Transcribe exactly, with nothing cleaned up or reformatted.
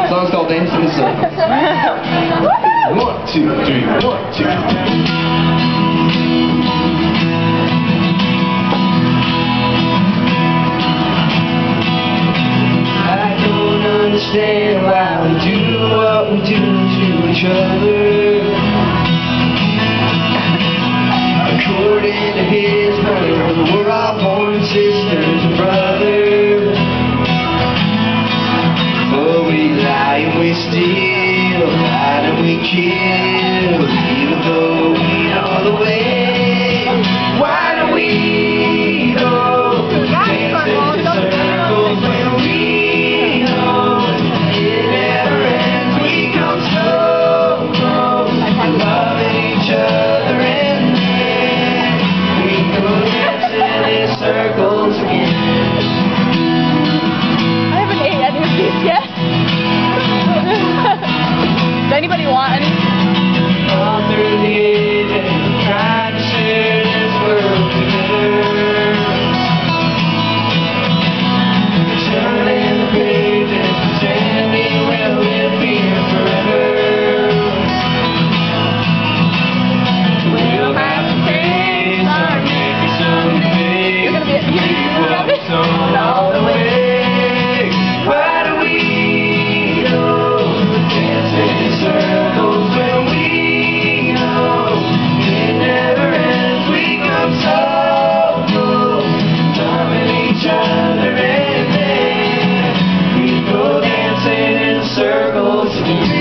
song's called Dance in the Circles. One, two, three, one, two. I don't understand why we do what we do to each other. According to his mind, we're all born sisters and brothers. But we lie and we steal, fight and we kill, even though we know the way. Why do we go dancing in circles when we know it never ends? We come so close, loving each other, and then we go dancing in circles again. I haven't ate any of these yet. Does anybody want any? All through the ages, trying to share this world together. Turning the pages, pretending we'll live here forever. We'll have to face our maybe someday. You're gonna be at We will soon all the way. Why do we go dancing in circles when we know it never ends? We come so close, loving each other, and then we go dancing in circles again.